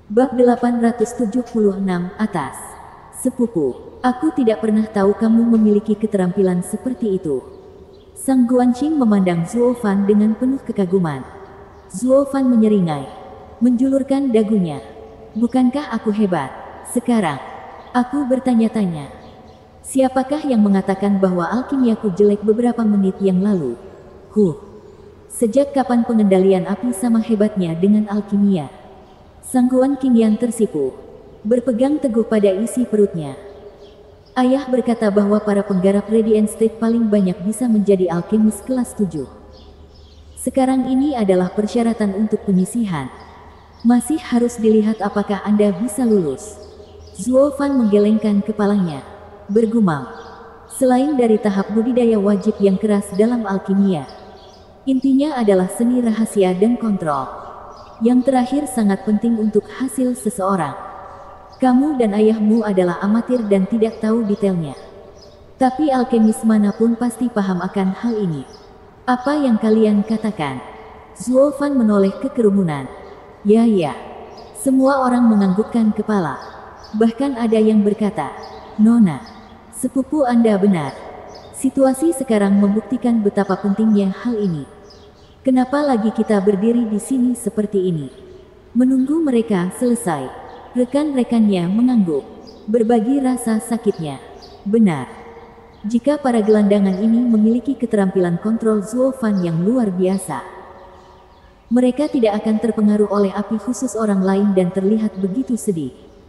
Bab 876 atas. Sepupu, aku tidak pernah tahu kamu memiliki keterampilan seperti itu. Sang Guanqing memandang Zuo Fan dengan penuh kekaguman. Zuo Fan menyeringai, menjulurkan dagunya. Bukankah aku hebat? Sekarang, aku bertanya-tanya. Siapakah yang mengatakan bahwa alkimiaku jelek beberapa menit yang lalu? Sejak kapan pengendalian api sama hebatnya dengan alkimia? Sang Guanqing yang tersipu, berpegang teguh pada isi perutnya. Ayah berkata bahwa para penggarap Radiant State paling banyak bisa menjadi alkemis kelas 7. Sekarang ini adalah persyaratan untuk penyisihan. Masih harus dilihat apakah Anda bisa lulus. Zuo Fan menggelengkan kepalanya, bergumam. Selain dari tahap budidaya wajib yang keras dalam alkimia, intinya adalah seni rahasia dan kontrol. Yang terakhir sangat penting untuk hasil seseorang. Kamu dan ayahmu adalah amatir dan tidak tahu detailnya. Tapi alkemis manapun pasti paham akan hal ini. Apa yang kalian katakan? Zuo Fan menoleh ke kerumunan. Ya. Semua orang menganggukkan kepala. Bahkan ada yang berkata, Nona, sepupu Anda benar. Situasi sekarang membuktikan betapa pentingnya hal ini. Kenapa lagi kita berdiri di sini seperti ini? Menunggu mereka selesai. Rekan-rekannya mengangguk, berbagi rasa sakitnya. Benar. Jika para gelandangan ini memiliki keterampilan kontrol Zuo Fan yang luar biasa, mereka tidak akan terpengaruh oleh api khusus orang lain dan terlihat begitu sedih.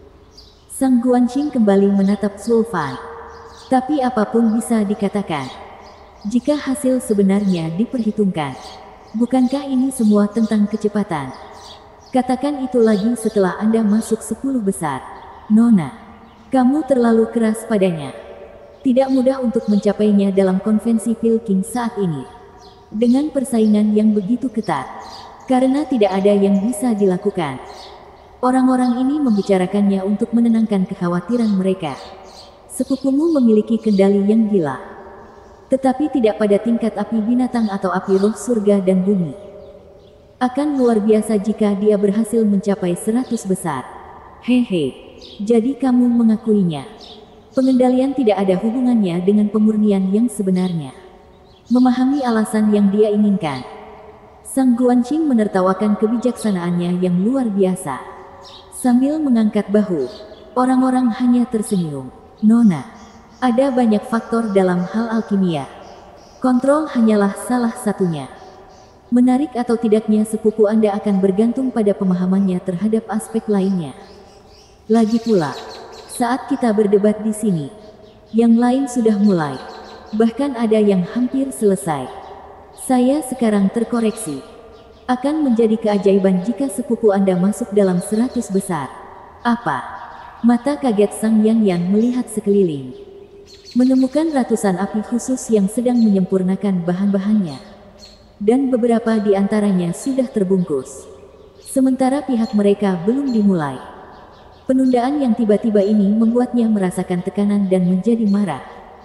Sang Guanqing kembali menatap Zuo Fan. Tapi apapun bisa dikatakan. Jika hasil sebenarnya diperhitungkan, bukankah ini semua tentang kecepatan? Katakan itu lagi setelah Anda masuk 10 besar. Nona, kamu terlalu keras padanya. Tidak mudah untuk mencapainya dalam konvensi Pilking saat ini. Dengan persaingan yang begitu ketat. Karena tidak ada yang bisa dilakukan. Orang-orang ini membicarakannya untuk menenangkan kekhawatiran mereka. Sepupumu memiliki kendali yang gila. Tetapi tidak pada tingkat api binatang atau api roh surga dan bumi. Akan luar biasa jika dia berhasil mencapai 100 besar. Hehe, jadi kamu mengakuinya. Pengendalian tidak ada hubungannya dengan pemurnian yang sebenarnya. Memahami alasan yang dia inginkan. Sang Guanqing menertawakan kebijaksanaannya yang luar biasa. Sambil mengangkat bahu, orang-orang hanya tersenyum. Nona, ada banyak faktor dalam hal alkimia. Kontrol hanyalah salah satunya. Menarik atau tidaknya sepupu Anda akan bergantung pada pemahamannya terhadap aspek lainnya. Lagi pula, saat kita berdebat di sini, yang lain sudah mulai. Bahkan ada yang hampir selesai. Saya sekarang terkoreksi. Akan menjadi keajaiban jika sepupu Anda masuk dalam 100 besar. Apa? Mata kaget Sang Yang melihat sekeliling. Menemukan ratusan api khusus yang sedang menyempurnakan bahan-bahannya. Dan beberapa di antaranya sudah terbungkus. Sementara pihak mereka belum dimulai. Penundaan yang tiba-tiba ini membuatnya merasakan tekanan dan menjadi marah.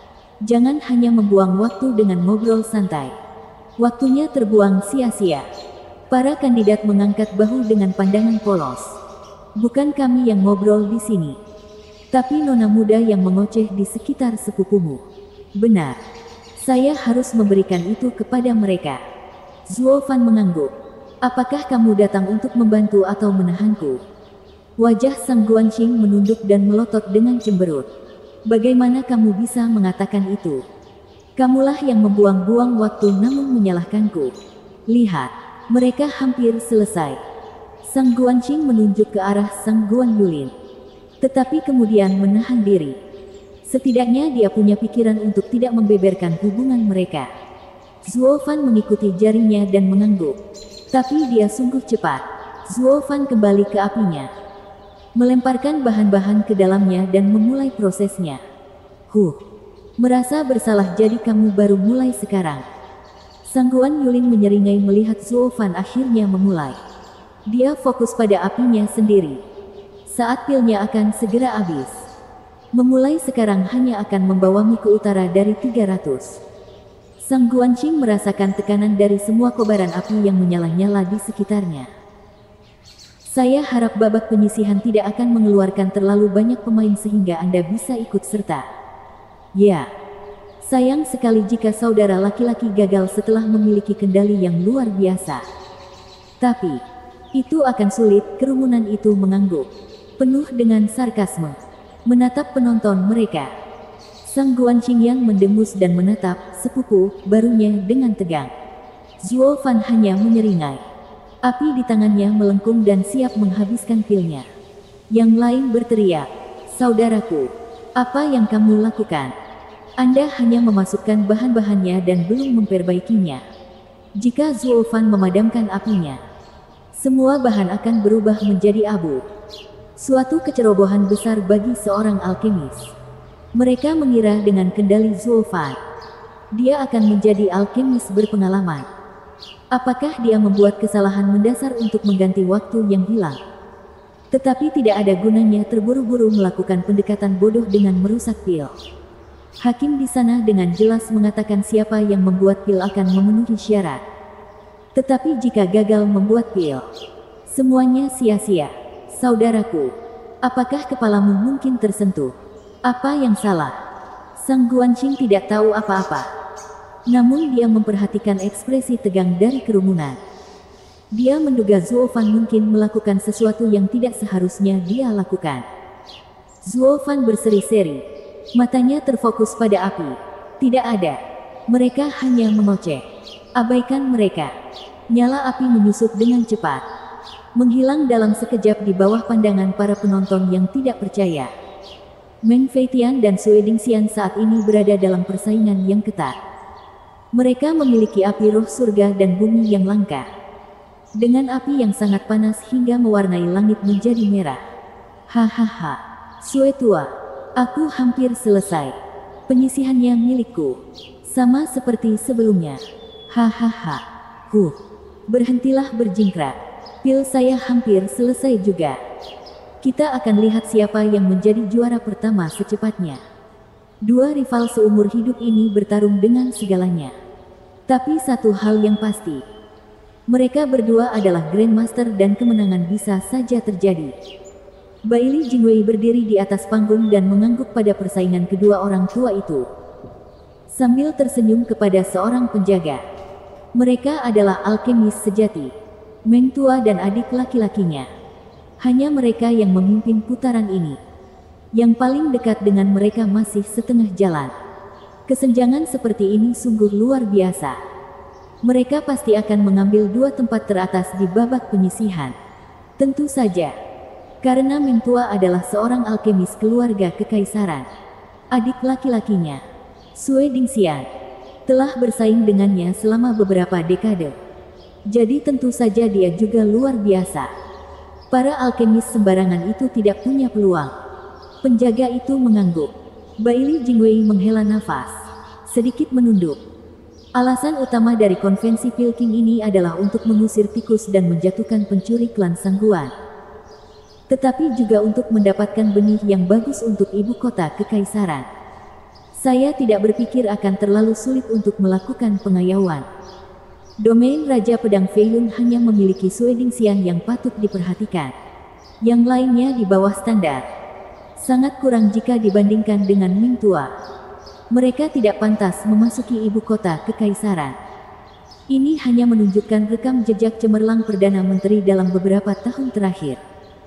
Jangan hanya membuang waktu dengan ngobrol santai. Waktunya terbuang sia-sia. Para kandidat mengangkat bahu dengan pandangan polos. Bukan kami yang ngobrol di sini. Tapi nona muda yang mengoceh di sekitar sepupumu. Benar. Saya harus memberikan itu kepada mereka. Zuo Fan mengangguk. Apakah kamu datang untuk membantu atau menahanku? Wajah Sang Guanqing menunduk dan melotot dengan cemberut. Bagaimana kamu bisa mengatakan itu? Kamulah yang membuang-buang waktu namun menyalahkanku. Lihat, mereka hampir selesai. Sang Guanqing menunjuk ke arah Sang Guan Yulin. Tetapi kemudian menahan diri. Setidaknya dia punya pikiran untuk tidak membeberkan hubungan mereka. Zuo Fan mengikuti jarinya dan mengangguk. Tapi dia sungguh cepat. Zuo Fan kembali ke apinya. Melemparkan bahan-bahan ke dalamnya dan memulai prosesnya. Merasa bersalah jadi kamu baru mulai sekarang. Sang Guan Yulin menyeringai melihat Zuo Fan akhirnya memulai. Dia fokus pada apinya sendiri. Saat pilnya akan segera habis. Memulai sekarang hanya akan membawamu ke utara dari 300. Sang Guanqing merasakan tekanan dari semua kobaran api yang menyala-nyala di sekitarnya. Saya harap babak penyisihan tidak akan mengeluarkan terlalu banyak pemain sehingga Anda bisa ikut serta. Ya, sayang sekali jika saudara laki-laki gagal setelah memiliki kendali yang luar biasa. Tapi, itu akan sulit. Kerumunan itu mengangguk, penuh dengan sarkasme, menatap penonton mereka. Sang Guanqing yang mendengus dan menatap sepupu barunya dengan tegang. Zuo Fan hanya menyeringai. Api di tangannya melengkung dan siap menghabiskan pilnya. Yang lain berteriak, "Saudaraku, apa yang kamu lakukan? Anda hanya memasukkan bahan-bahannya dan belum memperbaikinya. Jika Zuo Fan memadamkan apinya, semua bahan akan berubah menjadi abu." Suatu kecerobohan besar bagi seorang alkemis. Mereka mengira dengan kendali Zuo Fan, dia akan menjadi alkemis berpengalaman. Apakah dia membuat kesalahan mendasar untuk mengganti waktu yang hilang? Tetapi tidak ada gunanya terburu-buru melakukan pendekatan bodoh dengan merusak pil. Hakim di sana dengan jelas mengatakan siapa yang membuat pil akan memenuhi syarat. Tetapi jika gagal membuat pil, semuanya sia-sia. Saudaraku, apakah kepalamu mungkin tersentuh? Apa yang salah? Sang Guanqing tidak tahu apa-apa. Namun dia memperhatikan ekspresi tegang dari kerumunan. Dia menduga Zuo Fan mungkin melakukan sesuatu yang tidak seharusnya dia lakukan. Zuo Fan berseri-seri. Matanya terfokus pada api. Tidak ada. Mereka hanya mengoceh. Abaikan mereka. Nyala api menyusut dengan cepat, menghilang dalam sekejap di bawah pandangan para penonton yang tidak percaya. Meng Feitian dan Sue Dingxian saat ini berada dalam persaingan yang ketat. Mereka memiliki api roh surga dan bumi yang langka. Dengan api yang sangat panas hingga mewarnai langit menjadi merah. Hahaha. Sue tua, aku hampir selesai. Penyisihannya milikku. Sama seperti sebelumnya. Hahaha. Berhentilah berjingkrak. Pil saya hampir selesai juga. Kita akan lihat siapa yang menjadi juara pertama secepatnya. Dua rival seumur hidup ini bertarung dengan segalanya. Tapi satu hal yang pasti, mereka berdua adalah Grandmaster dan kemenangan bisa saja terjadi. Bailey Jingwei berdiri di atas panggung dan mengangguk pada persaingan kedua orang tua itu. Sambil tersenyum kepada seorang penjaga. Mereka adalah alkemis sejati. Meng tua dan adik laki-lakinya. Hanya mereka yang memimpin putaran ini. Yang paling dekat dengan mereka masih setengah jalan. Kesenjangan seperti ini sungguh luar biasa. Mereka pasti akan mengambil dua tempat teratas di babak penyisihan. Tentu saja. Karena Meng tua adalah seorang alkemis keluarga kekaisaran. Adik laki-lakinya, Sue Dingxian, telah bersaing dengannya selama beberapa dekade. Jadi tentu saja dia juga luar biasa. Para alkemis sembarangan itu tidak punya peluang. Penjaga itu mengangguk. Bailey Jingwei menghela nafas, sedikit menunduk. Alasan utama dari konvensi Pilking ini adalah untuk mengusir tikus dan menjatuhkan pencuri klan Sangguan. Tetapi juga untuk mendapatkan benih yang bagus untuk ibu kota kekaisaran. Saya tidak berpikir akan terlalu sulit untuk melakukan pengayauan. Domain Raja Pedang Feiyun hanya memiliki Sue Dingxian yang patut diperhatikan. Yang lainnya di bawah standar. Sangat kurang jika dibandingkan dengan Ming tua. Mereka tidak pantas memasuki ibu kota kekaisaran. Ini hanya menunjukkan rekam jejak cemerlang Perdana Menteri dalam beberapa tahun terakhir.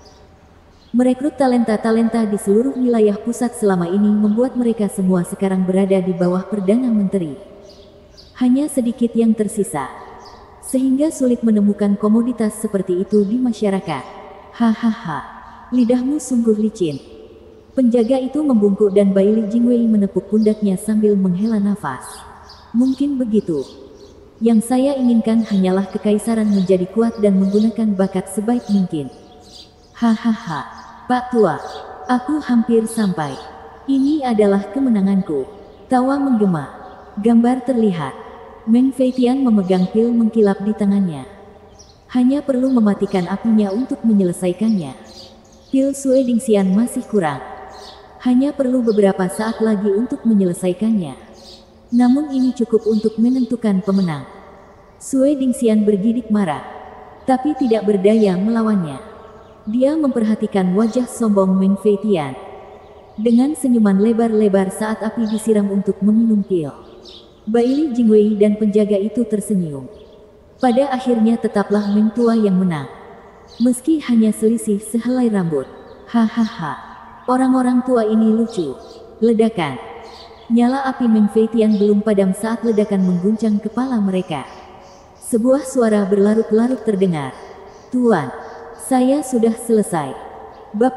Merekrut talenta-talenta di seluruh wilayah pusat selama ini membuat mereka semua sekarang berada di bawah Perdana Menteri. Hanya sedikit yang tersisa. Sehingga sulit menemukan komoditas seperti itu di masyarakat. Hahaha. Lidahmu sungguh licin. Penjaga itu membungkuk dan Bailey Jingwei menepuk pundaknya sambil menghela nafas. Mungkin begitu. Yang saya inginkan hanyalah kekaisaran menjadi kuat dan menggunakan bakat sebaik mungkin. Hahaha. Pak tua, aku hampir sampai. Ini adalah kemenanganku. Tawa menggema. Gambar terlihat. Meng Feitian memegang pil mengkilap di tangannya. Hanya perlu mematikan apinya untuk menyelesaikannya. Pil Sue Dingxian masih kurang. Hanya perlu beberapa saat lagi untuk menyelesaikannya. Namun ini cukup untuk menentukan pemenang. Sue Dingxian bergidik marah. Tapi tidak berdaya melawannya. Dia memperhatikan wajah sombong Meng Feitian. Dengan senyuman lebar-lebar saat api disiram untuk meminum pil. Baili Jingwei dan penjaga itu tersenyum. Pada akhirnya tetaplah Meng tua yang menang. Meski hanya selisih sehelai rambut. Hahaha. Orang-orang tua ini lucu. Ledakan. Nyala api Meng Feitian belum padam saat ledakan mengguncang kepala mereka. Sebuah suara berlarut-larut terdengar. Tuan, saya sudah selesai. Bab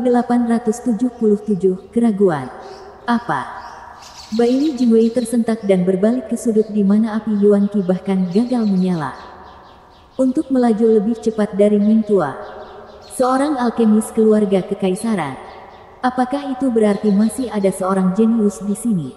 877, Keraguan. Apa? Baili Jingwei tersentak dan berbalik ke sudut di mana api Yuan Qi bahkan gagal menyala. Untuk melaju lebih cepat dari Meng tua. Seorang alkemis keluarga kekaisaran. Apakah itu berarti masih ada seorang jenius di sini?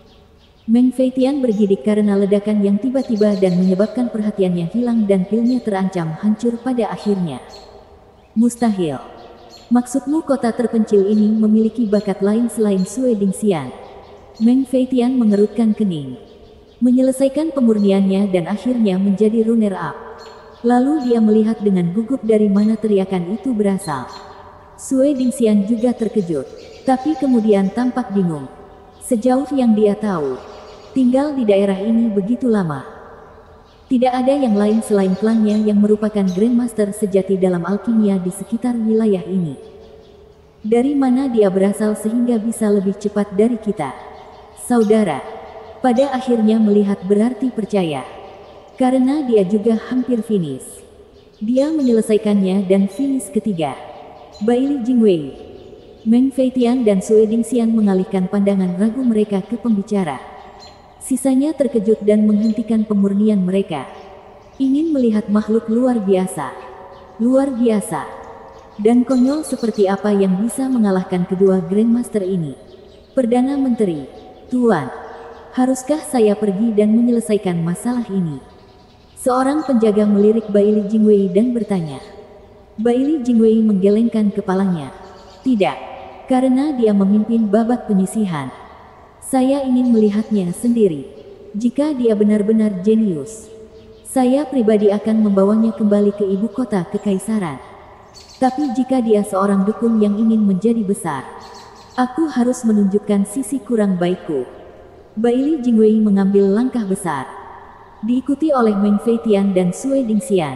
Meng Feitian bergidik karena ledakan yang tiba-tiba dan menyebabkan perhatiannya hilang dan pilnya terancam hancur pada akhirnya. Mustahil. Maksudmu kota terpencil ini memiliki bakat lain selain Sue Dingxian? Meng Feitian mengerutkan kening. Menyelesaikan pemurniannya dan akhirnya menjadi runner-up. Lalu dia melihat dengan gugup dari mana teriakan itu berasal. Sue Dingxian juga terkejut. Tapi kemudian tampak bingung. Sejauh yang dia tahu, tinggal di daerah ini begitu lama. Tidak ada yang lain selain klannya yang merupakan Grandmaster sejati dalam alkimia di sekitar wilayah ini. Dari mana dia berasal sehingga bisa lebih cepat dari kita? Saudara, pada akhirnya melihat berarti percaya. Karena dia juga hampir finish. Dia menyelesaikannya dan finish ketiga. Baili Jingwei, Meng Feitian dan Sue Dingxian mengalihkan pandangan ragu mereka ke pembicara. Sisanya terkejut dan menghentikan pemurnian mereka. Ingin melihat makhluk luar biasa. Luar biasa. Dan konyol seperti apa yang bisa mengalahkan kedua Grandmaster ini. Perdana Menteri. Tuan, haruskah saya pergi dan menyelesaikan masalah ini? Seorang penjaga melirik Baili Jingwei dan bertanya. Baili Jingwei menggelengkan kepalanya. Tidak, karena dia memimpin babak penyisihan. Saya ingin melihatnya sendiri. Jika dia benar-benar jenius, saya pribadi akan membawanya kembali ke ibu kota kekaisaran. Tapi jika dia seorang dukun yang ingin menjadi besar, aku harus menunjukkan sisi kurang baikku. Baili Jingwei mengambil langkah besar. Diikuti oleh Meng Feitian dan Sue Dingxian.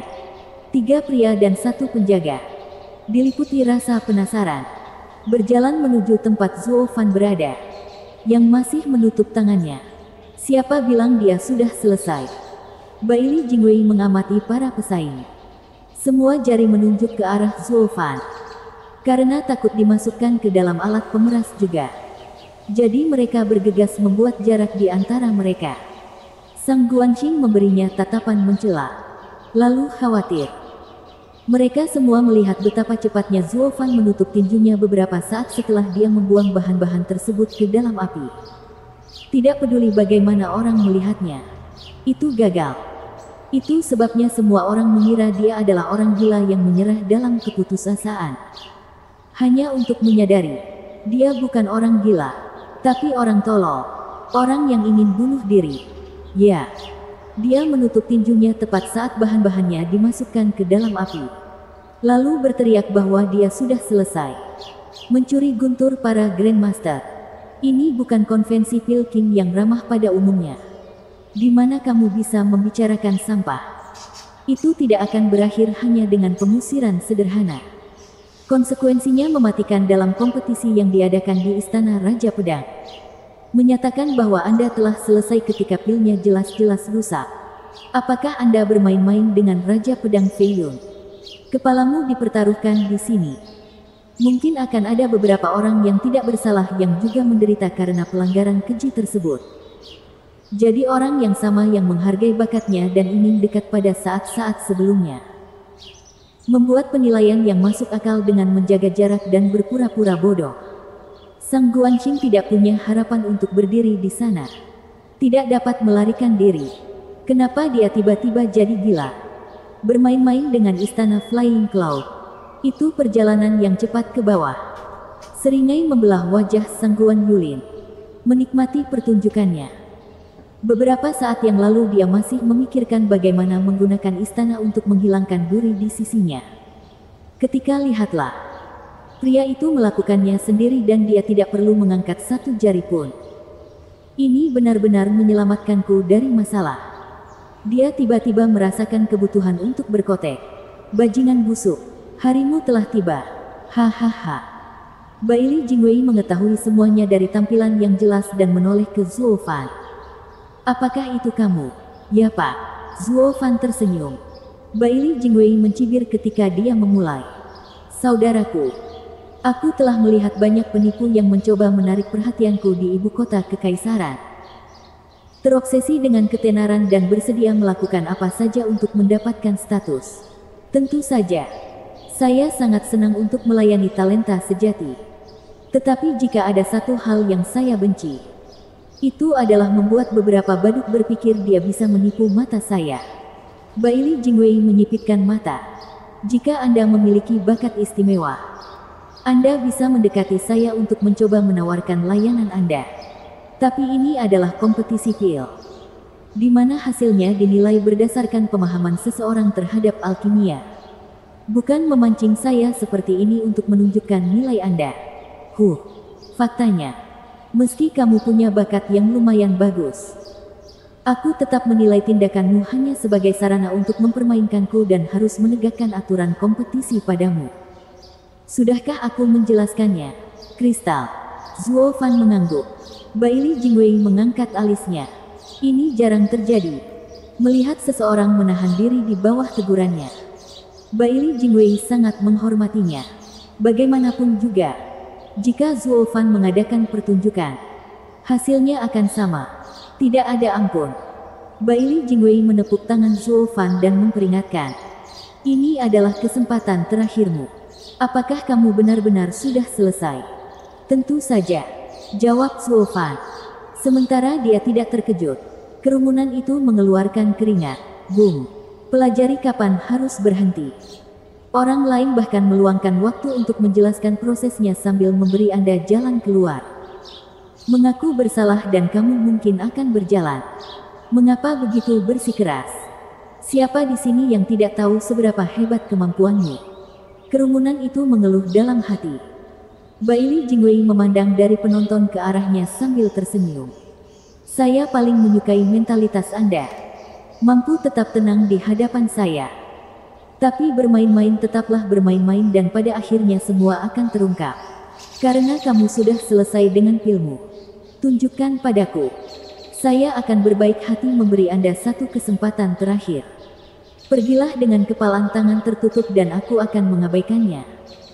3 pria dan 1 penjaga. Diliputi rasa penasaran. Berjalan menuju tempat Zuo Fan berada. Yang masih menutup tangannya. Siapa bilang dia sudah selesai? Baili Jingwei mengamati para pesaing. Semua jari menunjuk ke arah Zuo Fan. Karena takut dimasukkan ke dalam alat pemeras juga. Jadi mereka bergegas membuat jarak di antara mereka. Sang Guanqing memberinya tatapan mencela. Lalu khawatir. Mereka semua melihat betapa cepatnya Zuo Fan menutup tinjunya beberapa saat setelah dia membuang bahan-bahan tersebut ke dalam api. Tidak peduli bagaimana orang melihatnya. Itu gagal. Itu sebabnya semua orang mengira dia adalah orang gila yang menyerah dalam keputusasaan. Hanya untuk menyadari, dia bukan orang gila, tapi orang tolol, orang yang ingin bunuh diri. Ya, dia menutup tinjunya tepat saat bahan-bahannya dimasukkan ke dalam api. Lalu berteriak bahwa dia sudah selesai. Mencuri guntur para Grandmaster. Ini bukan konvensi Pilking yang ramah pada umumnya. Di mana kamu bisa membicarakan sampah? Itu tidak akan berakhir hanya dengan pengusiran sederhana. Konsekuensinya mematikan dalam kompetisi yang diadakan di Istana Raja Pedang. Menyatakan bahwa Anda telah selesai ketika pilnya jelas-jelas rusak. Apakah Anda bermain-main dengan Raja Pedang Fei Yun? Kepalamu dipertaruhkan di sini. Mungkin akan ada beberapa orang yang tidak bersalah yang juga menderita karena pelanggaran keji tersebut. Jadi orang yang sama yang menghargai bakatnya dan ingin dekat pada saat-saat sebelumnya. Membuat penilaian yang masuk akal dengan menjaga jarak dan berpura-pura bodoh. Sang Guanqing tidak punya harapan untuk berdiri di sana. Tidak dapat melarikan diri. Kenapa dia tiba-tiba jadi gila? Bermain-main dengan istana Flying Cloud. Itu perjalanan yang cepat ke bawah. Seringai membelah wajah Sang Guan Yulin. Menikmati pertunjukannya. Beberapa saat yang lalu dia masih memikirkan bagaimana menggunakan istana untuk menghilangkan duri di sisinya. Ketika lihatlah, pria itu melakukannya sendiri dan dia tidak perlu mengangkat satu jari pun. Ini benar-benar menyelamatkanku dari masalah. Dia tiba-tiba merasakan kebutuhan untuk berkotek. Bajingan busuk, harimu telah tiba. Hahaha. Baili Jingwei mengetahui semuanya dari tampilan yang jelas dan menoleh ke Zuo Fan. Apakah itu kamu? Ya Pak. Zuo Fan tersenyum. Baili Jingwei mencibir ketika dia memulai. Saudaraku, aku telah melihat banyak penipu yang mencoba menarik perhatianku di ibu kota kekaisaran. Terobsesi dengan ketenaran dan bersedia melakukan apa saja untuk mendapatkan status. Tentu saja, saya sangat senang untuk melayani talenta sejati. Tetapi jika ada satu hal yang saya benci, itu adalah membuat beberapa badut berpikir dia bisa menipu mata saya. Baili Jingwei menyipitkan mata. Jika Anda memiliki bakat istimewa, Anda bisa mendekati saya untuk mencoba menawarkan layanan Anda. Tapi ini adalah kompetisi pil, di mana hasilnya dinilai berdasarkan pemahaman seseorang terhadap alkimia. Bukan memancing saya seperti ini untuk menunjukkan nilai Anda. Faktanya, meski kamu punya bakat yang lumayan bagus, aku tetap menilai tindakanmu hanya sebagai sarana untuk mempermainkanku dan harus menegakkan aturan kompetisi padamu. Sudahkah aku menjelaskannya? Kristal. Zuo Fan mengangguk. Baili Jingwei mengangkat alisnya. Ini jarang terjadi. Melihat seseorang menahan diri di bawah tegurannya. Baili Jingwei sangat menghormatinya. Bagaimanapun juga, jika Zuo Fan mengadakan pertunjukan, hasilnya akan sama. Tidak ada ampun. Baili Jingwei menepuk tangan Zuo Fan dan memperingatkan. Ini adalah kesempatan terakhirmu. Apakah kamu benar-benar sudah selesai? Tentu saja, jawab Zuo Fan. Sementara dia tidak terkejut, kerumunan itu mengeluarkan keringat. Boom. Pelajari kapan harus berhenti. Orang lain bahkan meluangkan waktu untuk menjelaskan prosesnya sambil memberi Anda jalan keluar. Mengaku bersalah dan kamu mungkin akan berjalan. Mengapa begitu bersikeras? Siapa di sini yang tidak tahu seberapa hebat kemampuanmu? Kerumunan itu mengeluh dalam hati. Baili Jingwei memandang dari penonton ke arahnya sambil tersenyum. Saya paling menyukai mentalitas Anda. Mampu tetap tenang di hadapan saya. Tapi bermain-main tetaplah bermain-main dan pada akhirnya semua akan terungkap. Karena kamu sudah selesai dengan pilmu. Tunjukkan padaku. Saya akan berbaik hati memberi Anda satu kesempatan terakhir. Pergilah dengan kepalan tangan tertutup dan aku akan mengabaikannya.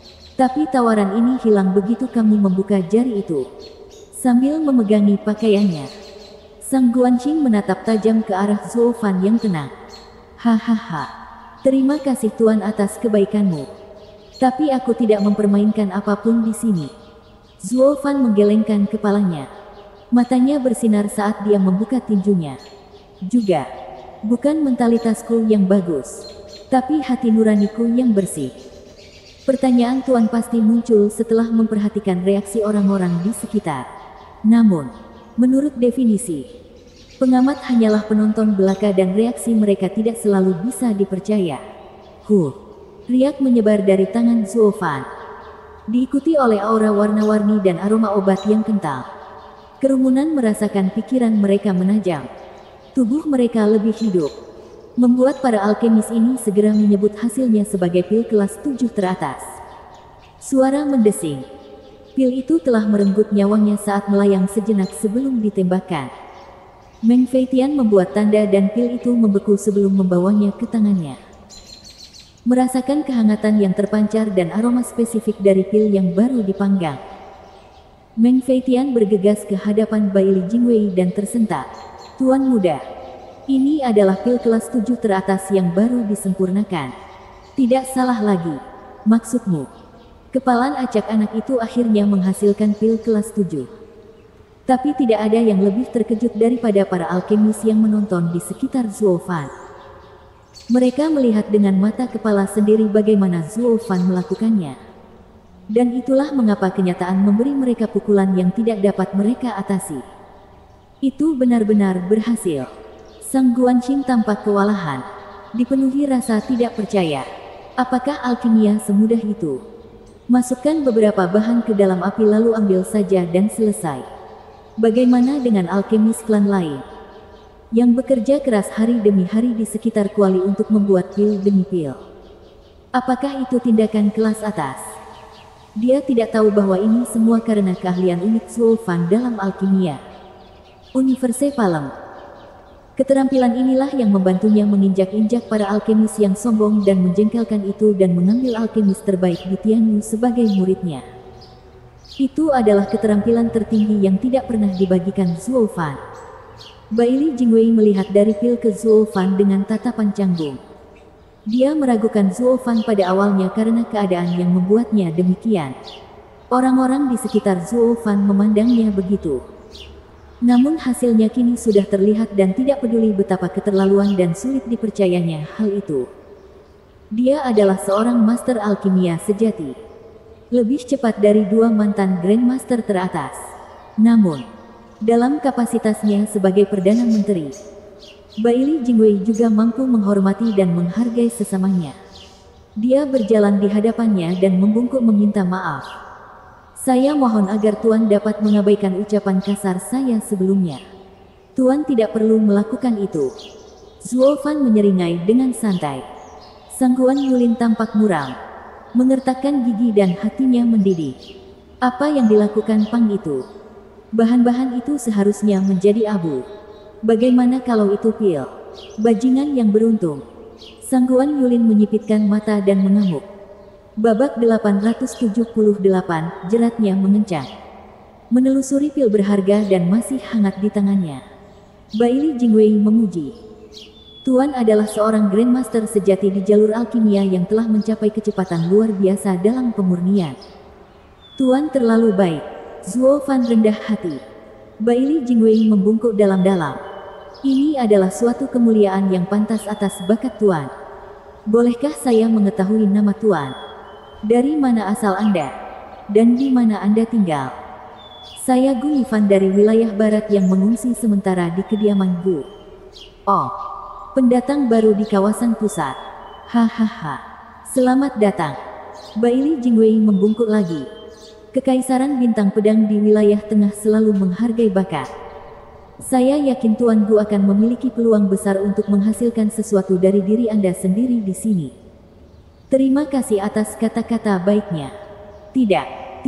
Tapi tawaran ini hilang begitu kamu membuka jari itu. Sambil memegangi pakaiannya, Sang Guanqing menatap tajam ke arah Zuo Fan yang tenang. Hahaha. Terima kasih Tuan atas kebaikanmu. Tapi aku tidak mempermainkan apapun di sini. Zuo Fan menggelengkan kepalanya. Matanya bersinar saat dia membuka tinjunya. Juga, bukan mentalitasku yang bagus, tapi hati nuraniku yang bersih. Pertanyaan Tuan pasti muncul setelah memperhatikan reaksi orang-orang di sekitar. Namun, menurut definisi, pengamat hanyalah penonton belaka dan reaksi mereka tidak selalu bisa dipercaya. Riak menyebar dari tangan Zuo Fan, diikuti oleh aura warna-warni dan aroma obat yang kental. Kerumunan merasakan pikiran mereka menajam. Tubuh mereka lebih hidup. Membuat para alkemis ini segera menyebut hasilnya sebagai pil kelas 7 teratas. Suara mendesing. Pil itu telah merenggut nyawanya saat melayang sejenak sebelum ditembakkan. Meng Feitian membuat tanda dan pil itu membeku sebelum membawanya ke tangannya. Merasakan kehangatan yang terpancar dan aroma spesifik dari pil yang baru dipanggang, Meng Feitian bergegas ke hadapan Baili Jingwei dan tersentak. Tuan muda, ini adalah pil kelas 7 teratas yang baru disempurnakan. Tidak salah lagi. Maksudmu, kepalan acak anak itu akhirnya menghasilkan pil kelas 7. Tapi tidak ada yang lebih terkejut daripada para alkemis yang menonton di sekitar Zuo Fan. Mereka melihat dengan mata kepala sendiri bagaimana Zuo Fan melakukannya. Dan itulah mengapa kenyataan memberi mereka pukulan yang tidak dapat mereka atasi. Itu benar-benar berhasil. Sang Guanqing tampak kewalahan, dipenuhi rasa tidak percaya. Apakah alkimia semudah itu? Masukkan beberapa bahan ke dalam api lalu ambil saja dan selesai. Bagaimana dengan alkemis klan lain yang bekerja keras hari demi hari di sekitar kuali untuk membuat pil demi pil? Apakah itu tindakan kelas atas? Dia tidak tahu bahwa ini semua karena keahlian unik Zuo Fan dalam alkimia. Universe Palem. Keterampilan inilah yang membantunya menginjak-injak para alkemis yang sombong dan menjengkelkan itu dan mengambil alkemis terbaik di Tianyu sebagai muridnya. Itu adalah keterampilan tertinggi yang tidak pernah dibagikan Zuo Fan. Baili Jingwei melihat dari pil ke Zuo Fan dengan tatapan canggung. Dia meragukan Zuo Fan pada awalnya karena keadaan yang membuatnya demikian. Orang-orang di sekitar Zuo Fan memandangnya begitu. Namun hasilnya kini sudah terlihat dan tidak peduli betapa keterlaluan dan sulit dipercayanya hal itu. Dia adalah seorang master alkimia sejati. Lebih cepat dari dua mantan Grandmaster teratas. Namun, dalam kapasitasnya sebagai Perdana Menteri, Baili Jingwei juga mampu menghormati dan menghargai sesamanya. Dia berjalan di hadapannya dan membungkuk meminta maaf. Saya mohon agar Tuan dapat mengabaikan ucapan kasar saya sebelumnya. Tuan tidak perlu melakukan itu. Zuo Fan menyeringai dengan santai. Sangguan Yulin tampak muram, mengertakkan gigi dan hatinya mendidih. Apa yang dilakukan Pang itu? Bahan-bahan itu seharusnya menjadi abu. Bagaimana kalau itu pil? Bajingan yang beruntung. Sangguan Yulin menyipitkan mata dan mengamuk. Babak 878, jeratnya mengencang. Menelusuri pil berharga dan masih hangat di tangannya. Baili Jingwei memuji. Tuan adalah seorang Grandmaster sejati di jalur alkimia yang telah mencapai kecepatan luar biasa dalam pemurnian. Tuan terlalu baik. Zuo Fan rendah hati. Baili Jingwei membungkuk dalam-dalam. Ini adalah suatu kemuliaan yang pantas atas bakat Tuan. Bolehkah saya mengetahui nama Tuan? Dari mana asal Anda? Dan di mana Anda tinggal? Saya Gu Yifan dari wilayah barat yang mengungsi sementara di kediaman Gu. Oh, pendatang baru di kawasan pusat. Hahaha. Selamat datang. Baili Jingwei membungkuk lagi. Kekaisaran bintang pedang di wilayah tengah selalu menghargai bakat. Saya yakin Tuan Gu akan memiliki peluang besar untuk menghasilkan sesuatu dari diri Anda sendiri di sini. Terima kasih atas kata-kata baiknya. Tidak.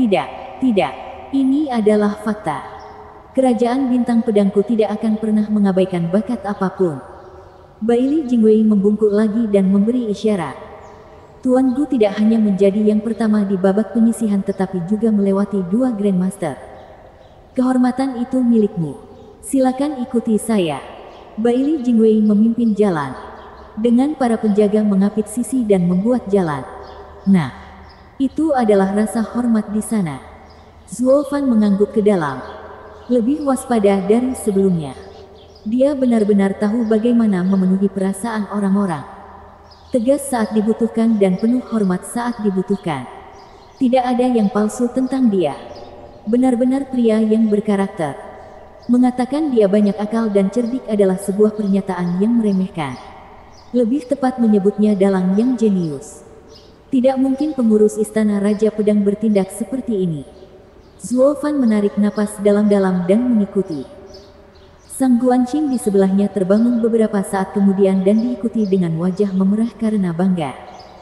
Ini adalah fakta. Kerajaan bintang pedangku tidak akan pernah mengabaikan bakat apapun. Baili Jingwei membungkuk lagi dan memberi isyarat. Tuan Gu tidak hanya menjadi yang pertama di babak penyisihan tetapi juga melewati dua Grandmaster. Kehormatan itu milikmu. Silakan ikuti saya. Baili Jingwei memimpin jalan. Dengan para penjaga mengapit sisi dan membuat jalan. Nah, itu adalah rasa hormat di sana. Zuo Fan mengangguk ke dalam. Lebih waspada dari sebelumnya. Dia benar-benar tahu bagaimana memenuhi perasaan orang-orang. Tegas saat dibutuhkan dan penuh hormat saat dibutuhkan. Tidak ada yang palsu tentang dia. Benar-benar pria yang berkarakter. Mengatakan dia banyak akal dan cerdik adalah sebuah pernyataan yang meremehkan. Lebih tepat menyebutnya dalang yang jenius. Tidak mungkin pengurus istana Raja Pedang bertindak seperti ini. Zuo Fan menarik napas dalam-dalam dan mengikuti. Sang Guanqing di sebelahnya terbangun beberapa saat kemudian dan diikuti dengan wajah memerah karena bangga.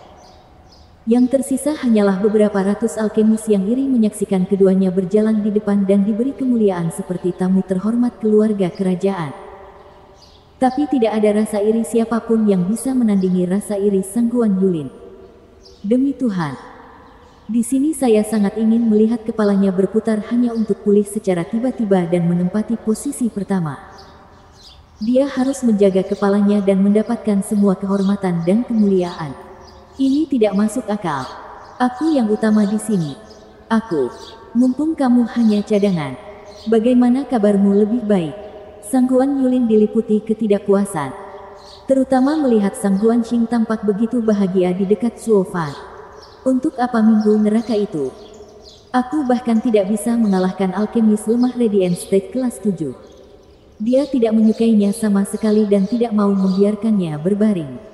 Yang tersisa hanyalah beberapa ratus alkemis yang iri menyaksikan keduanya berjalan di depan dan diberi kemuliaan seperti tamu terhormat keluarga kerajaan. Tapi tidak ada rasa iri siapapun yang bisa menandingi rasa iri Sangguan Yulin. Demi Tuhan, di sini saya sangat ingin melihat kepalanya berputar hanya untuk pulih secara tiba-tiba dan menempati posisi pertama. Dia harus menjaga kepalanya dan mendapatkan semua kehormatan dan kemuliaan. Ini tidak masuk akal. Aku yang utama di sini. Aku. Mumpung kamu hanya cadangan. Bagaimana kabarmu lebih baik? Sangguan Yulin diliputi ketidakpuasan. Terutama melihat Sang Guanqing tampak begitu bahagia di dekat Zuo Fan. Untuk apa minggu neraka itu? Aku bahkan tidak bisa mengalahkan alkemis lemah Radiant State kelas 7. Dia tidak menyukainya sama sekali dan tidak mau membiarkannya berbaring.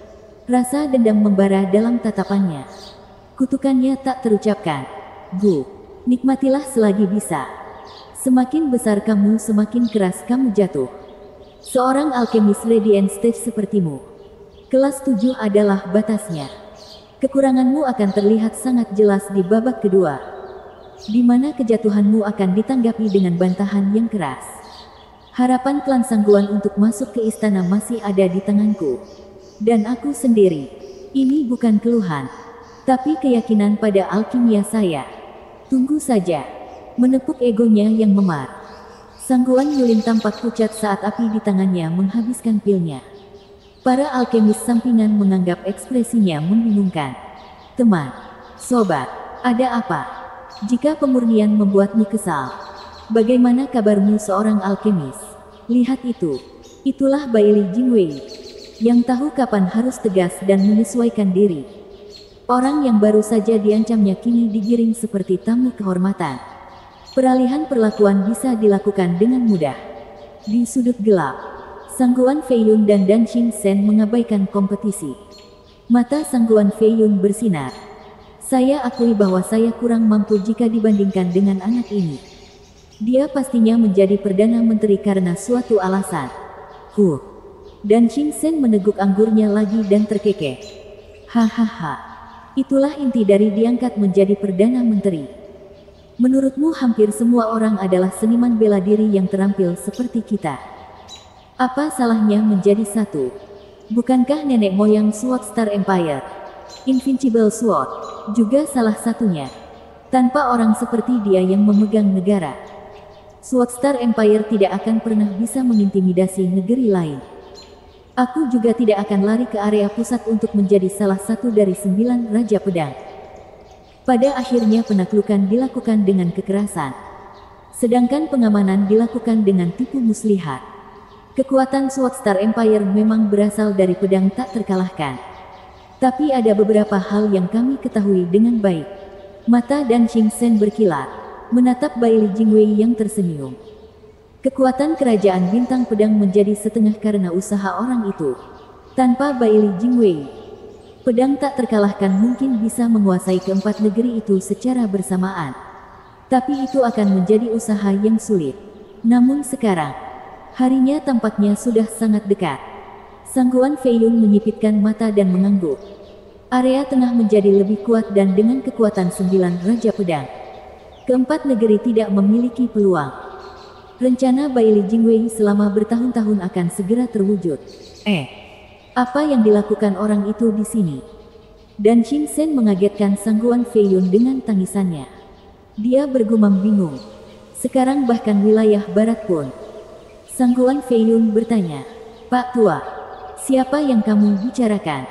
Rasa dendam membara dalam tatapannya. Kutukannya tak terucapkan. Gu, nikmatilah selagi bisa. Semakin besar kamu, semakin keras kamu jatuh. Seorang alkemis Radiant Stage sepertimu. Kelas 7 adalah batasnya. Kekuranganmu akan terlihat sangat jelas di babak kedua, di mana kejatuhanmu akan ditanggapi dengan bantahan yang keras. Harapan klan Sangguan untuk masuk ke istana masih ada di tanganku. Dan aku sendiri. Ini bukan keluhan, tapi keyakinan pada alkimia saya. Tunggu saja. Menepuk egonya yang memar. Sangguan Yulin tampak pucat saat api di tangannya menghabiskan pilnya. Para alkemis sampingan menganggap ekspresinya membingungkan. Teman, sobat, ada apa? Jika pemurnian membuatmu kesal, bagaimana kabarmu seorang alkemis? Lihat itu. Itulah Bailey Jingwei, yang tahu kapan harus tegas dan menyesuaikan diri. Orang yang baru saja diancamnya kini digiring seperti tamu kehormatan. Peralihan perlakuan bisa dilakukan dengan mudah. Di sudut gelap, Sangguan Feiyun dan Dan Xingchen mengabaikan kompetisi. Mata Sangguan Feiyun bersinar. Saya akui bahwa saya kurang mampu jika dibandingkan dengan anak ini. Dia pastinya menjadi Perdana Menteri karena suatu alasan. Dan Xingchen meneguk anggurnya lagi dan terkekeh. Hahaha. Itulah inti dari diangkat menjadi Perdana Menteri. Menurutmu hampir semua orang adalah seniman bela diri yang terampil seperti kita. Apa salahnya menjadi satu? Bukankah nenek moyang Sword Star Empire, Invincible Sword, juga salah satunya? Tanpa orang seperti dia yang memegang negara, Sword Star Empire tidak akan pernah bisa mengintimidasi negeri lain. Aku juga tidak akan lari ke area pusat untuk menjadi salah satu dari 9 Raja Pedang. Pada akhirnya penaklukan dilakukan dengan kekerasan, sedangkan pengamanan dilakukan dengan tipu muslihat. Kekuatan Sword Star Empire memang berasal dari pedang tak terkalahkan. Tapi ada beberapa hal yang kami ketahui dengan baik. Mata Dan Xingchen berkilat, menatap Bailey Jingwei yang tersenyum. Kekuatan kerajaan bintang pedang menjadi setengah karena usaha orang itu. Tanpa Bailey Jingwei, pedang tak terkalahkan mungkin bisa menguasai keempat negeri itu secara bersamaan. Tapi itu akan menjadi usaha yang sulit. Namun sekarang, harinya tampaknya sudah sangat dekat. Sangguan Feiyun menyipitkan mata dan mengangguk. Area tengah menjadi lebih kuat dan dengan kekuatan 9 Raja Pedang, keempat negeri tidak memiliki peluang. Rencana Bailey Jingwei selama bertahun-tahun akan segera terwujud. Apa yang dilakukan orang itu di sini? Dan Xingchen mengagetkan Sangguan Feiyun dengan tangisannya. Dia bergumam bingung. Sekarang bahkan wilayah barat pun. Sangguan Feiyun bertanya, Pak Tua, siapa yang kamu bicarakan?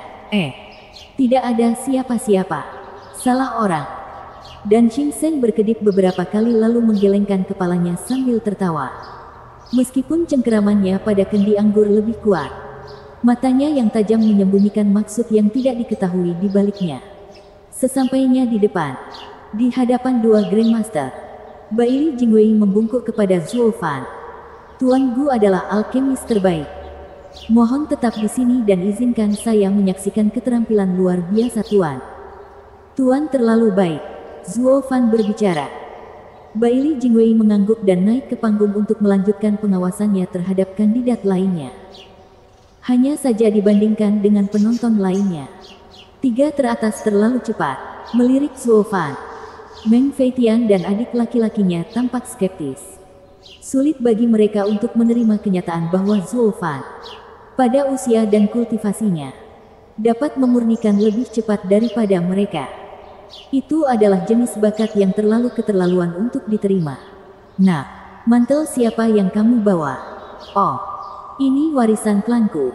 Tidak ada siapa-siapa. Salah orang. Dan Xingchen berkedip beberapa kali lalu menggelengkan kepalanya sambil tertawa. Meskipun cengkeramannya pada kendi anggur lebih kuat, matanya yang tajam menyembunyikan maksud yang tidak diketahui di baliknya. Sesampainya di depan, di hadapan 2 Grandmaster, Bailey Jingwei membungkuk kepada Zhuo Fan. Tuan Gu adalah alkemis terbaik. Mohon tetap di sini dan izinkan saya menyaksikan keterampilan luar biasa Tuan. Tuan terlalu baik. Zhuo Fan berbicara. Bailey Jingwei mengangguk dan naik ke panggung untuk melanjutkan pengawasannya terhadap kandidat lainnya. Hanya saja dibandingkan dengan penonton lainnya, 3 teratas terlalu cepat, melirik Zhuo Fan. Meng Feitian dan adik laki-lakinya tampak skeptis. Sulit bagi mereka untuk menerima kenyataan bahwa Zhuo Fan, pada usia dan kultivasinya, dapat memurnikan lebih cepat daripada mereka. Itu adalah jenis bakat yang terlalu keterlaluan untuk diterima. Nah, mantel siapa yang kamu bawa? Oh, ini warisan klanku.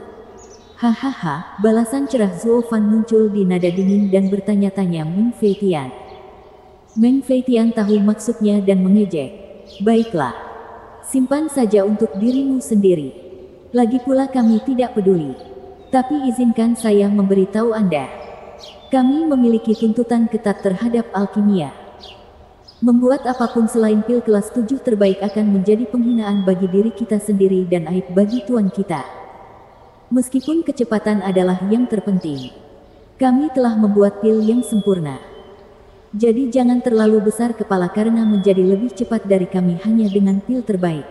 Hahaha, balasan cerah Zhuo Fan muncul di nada dingin dan bertanya-tanya Meng Feitian. Meng Feitian tahu maksudnya dan mengejek. Baiklah, simpan saja untuk dirimu sendiri. Lagi pula kami tidak peduli. Tapi izinkan saya memberitahu Anda. Kami memiliki tuntutan ketat terhadap alkimia. Membuat apapun selain pil kelas 7 terbaik akan menjadi penghinaan bagi diri kita sendiri dan aib bagi tuan kita. Meskipun kecepatan adalah yang terpenting, kami telah membuat pil yang sempurna. Jadi jangan terlalu besar kepala karena menjadi lebih cepat dari kami hanya dengan pil terbaik.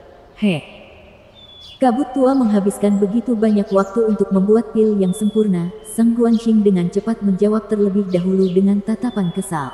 Kabut tua menghabiskan begitu banyak waktu untuk membuat pil yang sempurna, Sang Guanxing dengan cepat menjawab terlebih dahulu dengan tatapan kesal.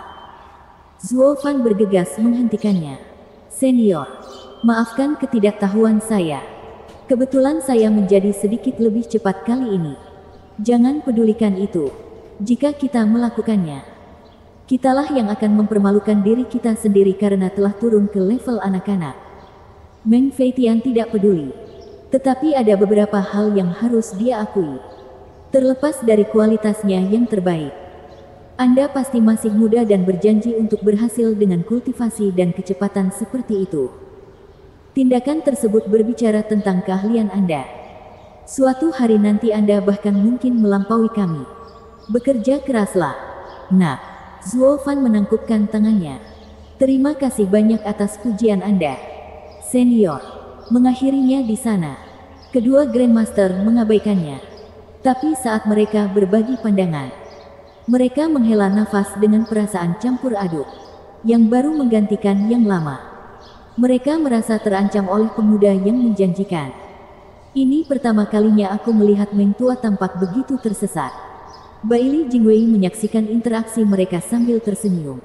Zuo Fan bergegas menghentikannya. Senior, maafkan ketidaktahuan saya. Kebetulan saya menjadi sedikit lebih cepat kali ini. Jangan pedulikan itu. Jika kita melakukannya, kitalah yang akan mempermalukan diri kita sendiri karena telah turun ke level anak-anak. Meng Feitian tidak peduli. Tetapi ada beberapa hal yang harus dia akui. Terlepas dari kualitasnya yang terbaik, Anda pasti masih muda dan berjanji untuk berhasil dengan kultivasi dan kecepatan seperti itu. Tindakan tersebut berbicara tentang keahlian Anda. Suatu hari nanti Anda bahkan mungkin melampaui kami. Bekerja keraslah. Nah, Zuo Fan menangkupkan tangannya. Terima kasih banyak atas pujian Anda, Senior. Mengakhirinya di sana, kedua Grandmaster mengabaikannya. Tapi saat mereka berbagi pandangan, mereka menghela nafas dengan perasaan campur aduk, yang baru menggantikan yang lama. Mereka merasa terancam oleh pemuda yang menjanjikan. Ini pertama kalinya aku melihat Meng Tua tampak begitu tersesat. Baili Jingwei menyaksikan interaksi mereka sambil tersenyum.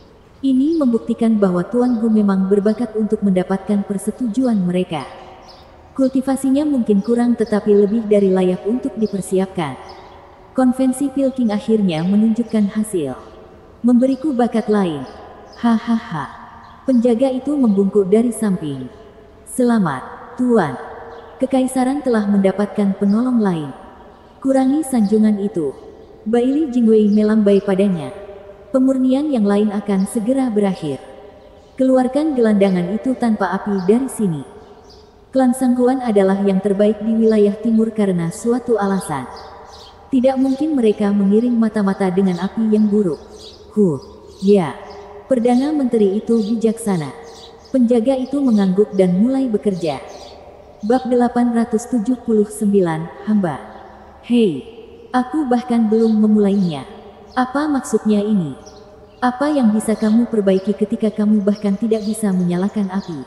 Ini membuktikan bahwa Tuan Gu memang berbakat untuk mendapatkan persetujuan mereka. Kultivasinya mungkin kurang tetapi lebih dari layak untuk dipersiapkan. Konvensi Pil King akhirnya menunjukkan hasil. Memberiku bakat lain. Hahaha. Penjaga itu membungkuk dari samping. Selamat, Tuan. Kekaisaran telah mendapatkan penolong lain. Kurangi sanjungan itu. Baili Jingwei melambai padanya. Pemurnian yang lain akan segera berakhir. Keluarkan gelandangan itu tanpa api dari sini. Klan Sangguan adalah yang terbaik di wilayah timur karena suatu alasan. Tidak mungkin mereka mengiring mata-mata dengan api yang buruk. Ya. Perdana Menteri itu bijaksana. Penjaga itu mengangguk dan mulai bekerja. Bab 879, Hamba. Hei, aku bahkan belum memulainya. Apa maksudnya ini? Apa yang bisa kamu perbaiki ketika kamu bahkan tidak bisa menyalakan api?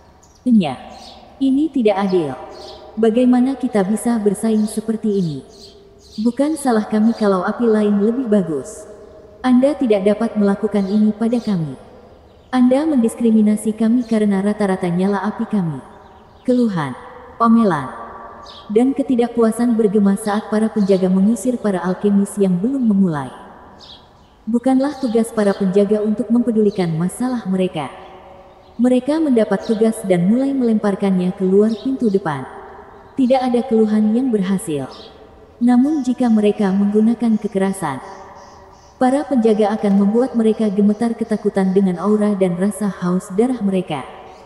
Ini tidak adil. Bagaimana kita bisa bersaing seperti ini? Bukan salah kami kalau api lain lebih bagus. Anda tidak dapat melakukan ini pada kami. Anda mendiskriminasi kami karena rata-rata nyala api kami. Keluhan, omelan, dan ketidakpuasan bergema saat para penjaga mengusir para alkemis yang belum memulai. Bukanlah tugas para penjaga untuk mempedulikan masalah mereka. Mereka mendapat tugas dan mulai melemparkannya keluar pintu depan. Tidak ada keluhan yang berhasil. Namun jika mereka menggunakan kekerasan, para penjaga akan membuat mereka gemetar ketakutan dengan aura dan rasa haus darah mereka.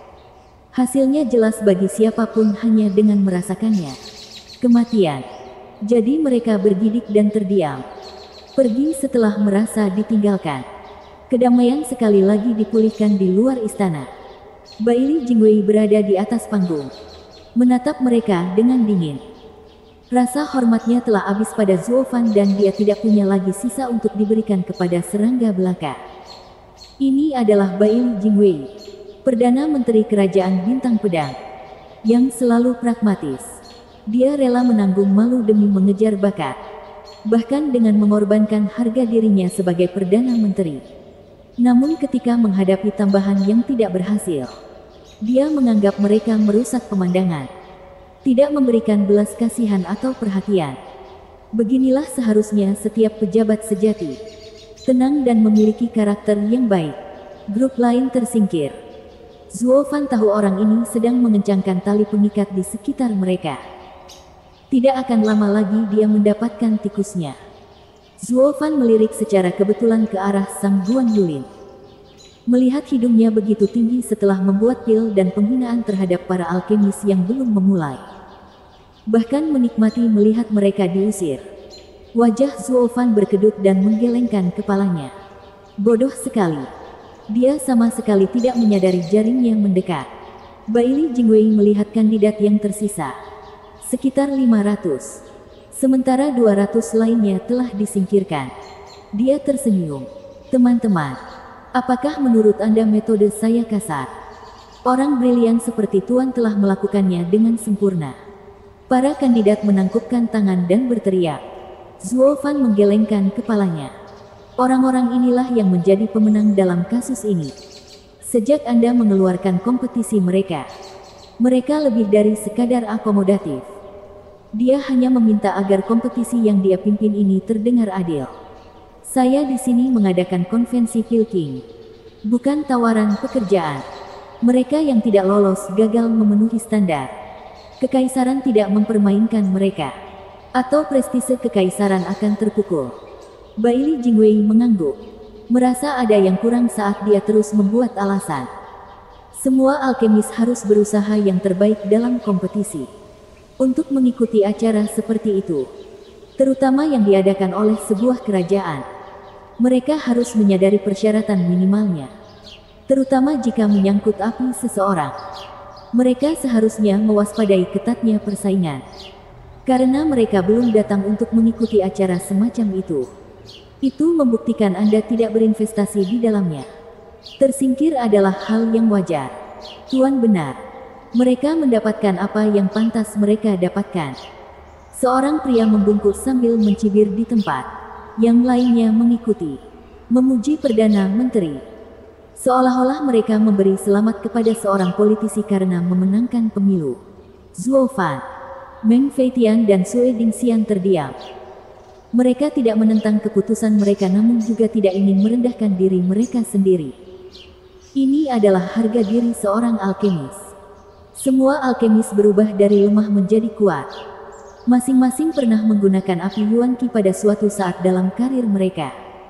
Hasilnya jelas bagi siapapun hanya dengan merasakannya. Kematian. Jadi mereka bergidik dan terdiam. Pergi setelah merasa ditinggalkan. Kedamaian sekali lagi dipulihkan di luar istana. Baili Jingwei berada di atas panggung, menatap mereka dengan dingin. Rasa hormatnya telah habis pada Zuo Fan dan dia tidak punya lagi sisa untuk diberikan kepada serangga belaka. Ini adalah Baili Jingwei, Perdana Menteri Kerajaan Bintang Pedang, yang selalu pragmatis. Dia rela menanggung malu demi mengejar bakat. Bahkan dengan mengorbankan harga dirinya sebagai Perdana Menteri. Namun ketika menghadapi tambahan yang tidak berhasil, dia menganggap mereka merusak pemandangan. Tidak memberikan belas kasihan atau perhatian. Beginilah seharusnya setiap pejabat sejati. Tenang dan memiliki karakter yang baik. Grup lain tersingkir. Zuo Fan tahu orang ini sedang mengencangkan tali pengikat di sekitar mereka. Tidak akan lama lagi dia mendapatkan tikusnya. Zuo Fan melirik secara kebetulan ke arah Sang Guan Yulin. Melihat hidungnya begitu tinggi setelah membuat pil dan penghinaan terhadap para alkemis yang belum memulai. Bahkan menikmati melihat mereka diusir. Wajah Zuo Fan berkedut dan menggelengkan kepalanya. Bodoh sekali. Dia sama sekali tidak menyadari jaringnya mendekat. Baili Jingwei melihat kandidat yang tersisa. Sekitar 500. Sementara 200 lainnya telah disingkirkan. Dia tersenyum. Teman-teman, apakah menurut Anda metode saya kasar? Orang brilian seperti Tuan telah melakukannya dengan sempurna. Para kandidat menangkupkan tangan dan berteriak. Zuo Fan menggelengkan kepalanya. Orang-orang inilah yang menjadi pemenang dalam kasus ini. Sejak Anda mengeluarkan kompetisi mereka lebih dari sekadar akomodatif. Dia hanya meminta agar kompetisi yang dia pimpin ini terdengar adil. Saya di sini mengadakan konvensi Pilking, bukan tawaran pekerjaan. Mereka yang tidak lolos gagal memenuhi standar. Kekaisaran tidak mempermainkan mereka, atau prestise kekaisaran akan terpukul. Baili Jingwei mengangguk, merasa ada yang kurang saat dia terus membuat alasan. Semua alkemis harus berusaha yang terbaik dalam kompetisi. Untuk mengikuti acara seperti itu, terutama yang diadakan oleh sebuah kerajaan, mereka harus menyadari persyaratan minimalnya. Terutama jika menyangkut api seseorang, mereka seharusnya mewaspadai ketatnya persaingan. Karena mereka belum datang untuk mengikuti acara semacam itu. Itu membuktikan Anda tidak berinvestasi di dalamnya. Tersingkir adalah hal yang wajar. Tuan benar. Mereka mendapatkan apa yang pantas mereka dapatkan. Seorang pria membungkuk sambil mencibir di tempat. Yang lainnya mengikuti. Memuji Perdana Menteri. Seolah-olah mereka memberi selamat kepada seorang politisi karena memenangkan pemilu. Zuo Fan, Meng Feitian dan Sue Dingxian terdiam. Mereka tidak menentang keputusan mereka namun juga tidak ingin merendahkan diri mereka sendiri. Ini adalah harga diri seorang alkemis. Semua alkemis berubah dari lemah menjadi kuat. Masing-masing pernah menggunakan api Yuan Qi pada suatu saat dalam karir mereka.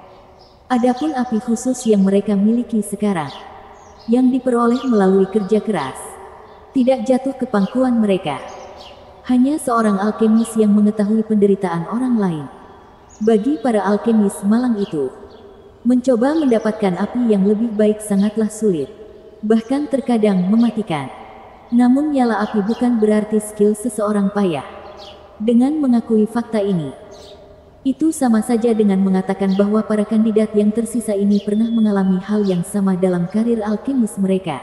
Adapun api khusus yang mereka miliki sekarang, yang diperoleh melalui kerja keras, tidak jatuh ke pangkuan mereka. Hanya seorang alkemis yang mengetahui penderitaan orang lain. Bagi para alkemis malang itu, mencoba mendapatkan api yang lebih baik sangatlah sulit, bahkan terkadang mematikan. Namun nyala api bukan berarti skill seseorang payah. Dengan mengakui fakta ini, itu sama saja dengan mengatakan bahwa para kandidat yang tersisa ini pernah mengalami hal yang sama dalam karir alkemis mereka.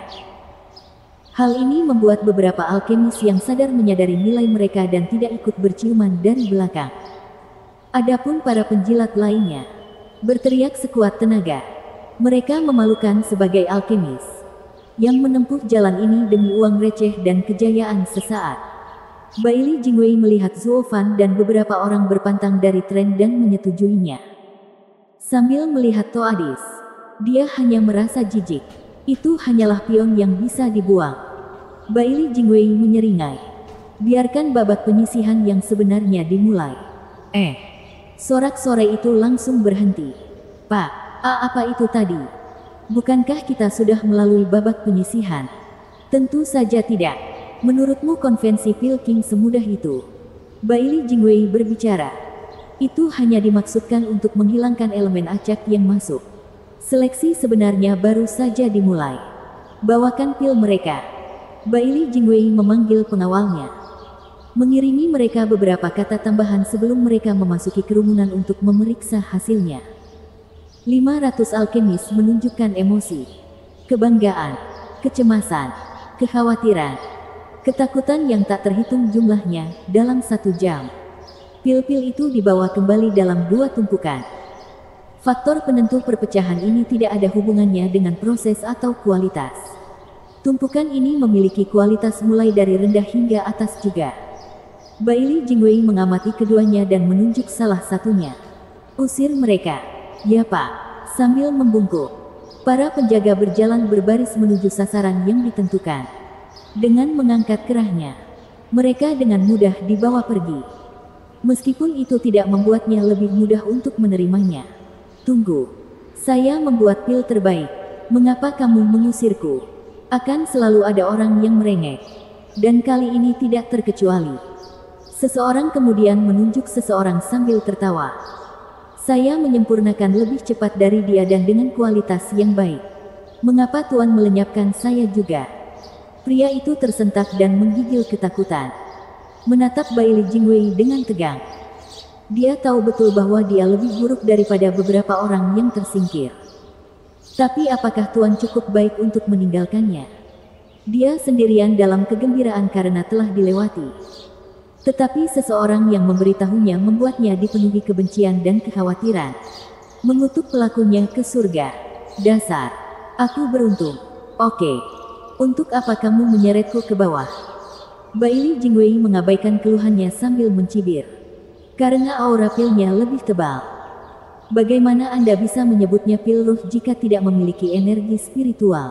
Hal ini membuat beberapa alkemis yang sadar menyadari nilai mereka dan tidak ikut berciuman dari belakang. Adapun para penjilat lainnya, berteriak sekuat tenaga. Mereka memalukan sebagai alkemis yang menempuh jalan ini demi uang receh dan kejayaan sesaat. Baili Jingwei melihat Zuo Fan dan beberapa orang berpantang dari tren dan menyetujuinya. Sambil melihat Toadis, dia hanya merasa jijik. Itu hanyalah pion yang bisa dibuang. Baili Jingwei menyeringai. Biarkan babak penyisihan yang sebenarnya dimulai. Sorak-sorai itu langsung berhenti. Pak, apa itu tadi? Bukankah kita sudah melalui babak penyisihan? Tentu saja tidak. Menurutmu konvensi Pilking semudah itu? Baili Jingwei berbicara. Itu hanya dimaksudkan untuk menghilangkan elemen acak yang masuk. Seleksi sebenarnya baru saja dimulai. Bawakan pil mereka. Baili Jingwei memanggil pengawalnya. Mengirimi mereka beberapa kata tambahan sebelum mereka memasuki kerumunan untuk memeriksa hasilnya. 500 alkemis menunjukkan emosi, kebanggaan, kecemasan, kekhawatiran, ketakutan yang tak terhitung jumlahnya dalam 1 jam. Pil-pil itu dibawa kembali dalam 2 tumpukan. Faktor penentu perpecahan ini tidak ada hubungannya dengan proses atau kualitas. Tumpukan ini memiliki kualitas mulai dari rendah hingga atas juga. Baili Jingwei mengamati keduanya dan menunjuk salah satunya. Usir mereka. Ya Pak, sambil membungkuk. Para penjaga berjalan berbaris menuju sasaran yang ditentukan. Dengan mengangkat kerahnya, mereka dengan mudah dibawa pergi. Meskipun itu tidak membuatnya lebih mudah untuk menerimanya. Tunggu, saya membuat pil terbaik. Mengapa kamu mengusirku? Akan selalu ada orang yang merengek. Dan kali ini tidak terkecuali. Seseorang kemudian menunjuk seseorang sambil tertawa. Saya menyempurnakan lebih cepat dari dia dan dengan kualitas yang baik. Mengapa Tuan melenyapkan saya juga? Pria itu tersentak dan menggigil ketakutan. menatap Bailey Jingwei dengan tegang. Dia tahu betul bahwa dia lebih buruk daripada beberapa orang yang tersingkir. Tapi apakah Tuan cukup baik untuk meninggalkannya? Dia sendirian dalam kegembiraan karena telah dilewati. Tetapi seseorang yang memberitahunya membuatnya dipenuhi kebencian dan kekhawatiran. Mengutuk pelakunya ke surga. Dasar. Aku beruntung. Oke. Untuk apa kamu menyeretku ke bawah? Bailey Jingwei mengabaikan keluhannya sambil mencibir. Karena aura pilnya lebih tebal. Bagaimana Anda bisa menyebutnya pil ruh jika tidak memiliki energi spiritual?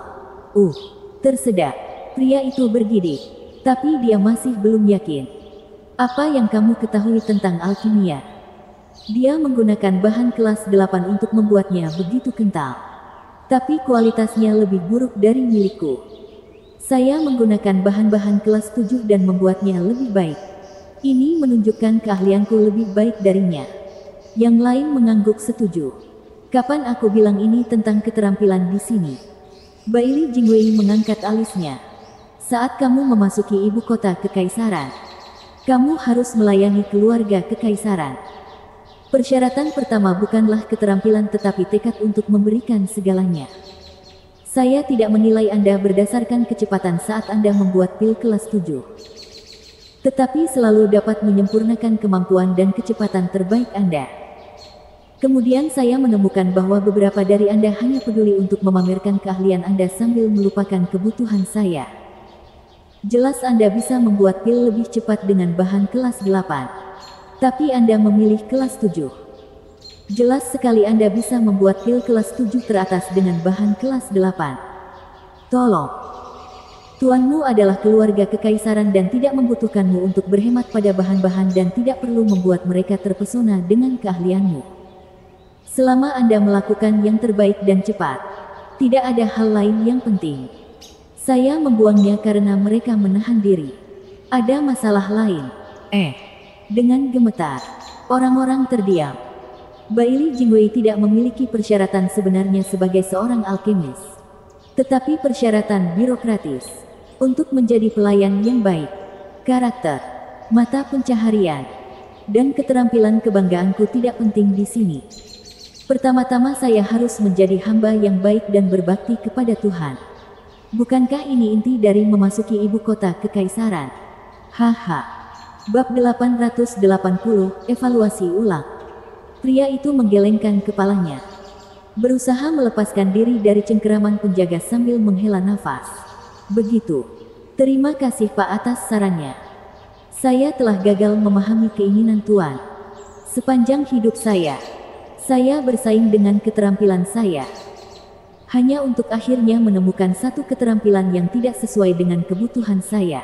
Tersedak. Pria itu bergidik. Tapi dia masih belum yakin. Apa yang kamu ketahui tentang alkimia? Dia menggunakan bahan kelas 8 untuk membuatnya begitu kental. Tapi kualitasnya lebih buruk dari milikku. Saya menggunakan bahan-bahan kelas 7 dan membuatnya lebih baik. Ini menunjukkan keahlianku lebih baik darinya. Yang lain mengangguk setuju. Kapan aku bilang ini tentang keterampilan di sini? Bailey Jingwei mengangkat alisnya. Saat kamu memasuki ibu kota kekaisaran, kamu harus melayani keluarga kekaisaran. Persyaratan pertama bukanlah keterampilan tetapi tekad untuk memberikan segalanya. Saya tidak menilai Anda berdasarkan kecepatan saat Anda membuat pil kelas 7. Tetapi selalu dapat menyempurnakan kemampuan dan kecepatan terbaik Anda. Kemudian saya menemukan bahwa beberapa dari Anda hanya peduli untuk memamerkan keahlian Anda sambil melupakan kebutuhan saya. Jelas Anda bisa membuat pil lebih cepat dengan bahan kelas 8. Tapi Anda memilih kelas 7. Jelas sekali Anda bisa membuat pil kelas 7 teratas dengan bahan kelas 8. Tolong. Tuanmu adalah keluarga kekaisaran dan tidak membutuhkanmu untuk berhemat pada bahan-bahan dan tidak perlu membuat mereka terpesona dengan keahlianmu. Selama Anda melakukan yang terbaik dan cepat, tidak ada hal lain yang penting. Saya membuangnya karena mereka menahan diri. Ada masalah lain. Dengan gemetar, orang-orang terdiam. Bailey Jingwei tidak memiliki persyaratan sebenarnya sebagai seorang alkemis. Tetapi persyaratan birokratis. Untuk menjadi pelayan yang baik. Karakter, mata pencaharian, dan keterampilan kebanggaanku tidak penting di sini. Pertama-tama saya harus menjadi hamba yang baik dan berbakti kepada Tuhan. Bukankah ini inti dari memasuki ibu kota kekaisaran? Haha. Bab 880, evaluasi ulang. Pria itu menggelengkan kepalanya. Berusaha melepaskan diri dari cengkeraman penjaga sambil menghela nafas. Begitu. Terima kasih Pak atas sarannya. Saya telah gagal memahami keinginan Tuan. Sepanjang hidup saya bersaing dengan keterampilan saya. Hanya untuk akhirnya menemukan satu keterampilan yang tidak sesuai dengan kebutuhan saya.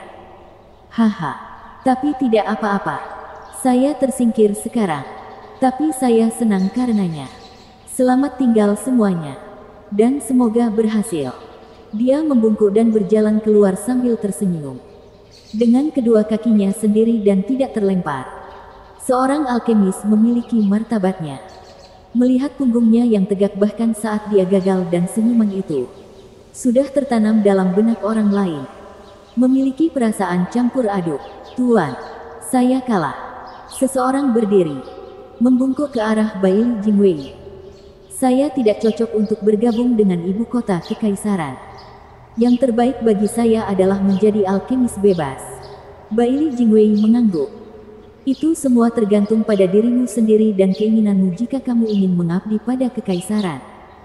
Haha. Tapi tidak apa-apa. Saya tersingkir sekarang. Tapi saya senang karenanya. Selamat tinggal semuanya. Dan semoga berhasil. Dia membungkuk dan berjalan keluar sambil tersenyum. Dengan kedua kakinya sendiri dan tidak terlempar. Seorang alkemis memiliki martabatnya. Melihat punggungnya yang tegak bahkan saat dia gagal dan senyuman itu sudah tertanam dalam benak orang lain. Memiliki perasaan campur aduk. Tuan, saya kalah. Seseorang berdiri, membungkuk ke arah Bailey Jingwei. Saya tidak cocok untuk bergabung dengan ibu kota kekaisaran. Yang terbaik bagi saya adalah menjadi alkemis bebas. Bailey Jingwei mengangguk. Itu semua tergantung pada dirimu sendiri dan keinginanmu jika kamu ingin mengabdi pada kekaisaran.